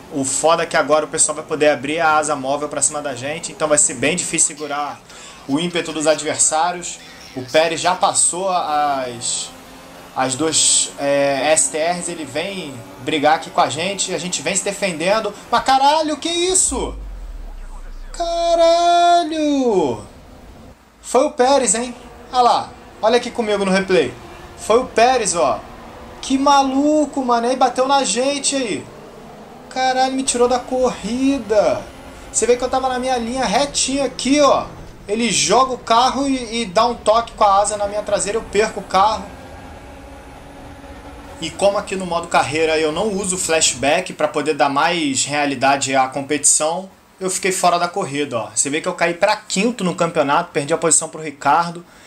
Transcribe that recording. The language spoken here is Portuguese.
O foda é que agora o pessoal vai poder abrir a asa móvel pra cima da gente, então vai ser bem difícil segurar o ímpeto dos adversários. O Pérez já passou as duas STRs, ele vem brigar aqui com a gente vem se defendendo. Mas caralho, que isso? Caralho! Foi o Pérez, hein? Olha lá, olha aqui comigo no replay. Foi o Pérez, ó. Que maluco, mano, aí bateu na gente aí. Caralho, me tirou da corrida. Você vê que eu tava na minha linha retinha aqui, ó. Ele joga o carro e dá um toque com a asa na minha traseira, eu perco o carro. E como aqui no modo carreira eu não uso flashback para poder dar mais realidade à competição, eu fiquei fora da corrida, ó. Você vê que eu caí para quinto no campeonato, perdi a posição pro Ricardo.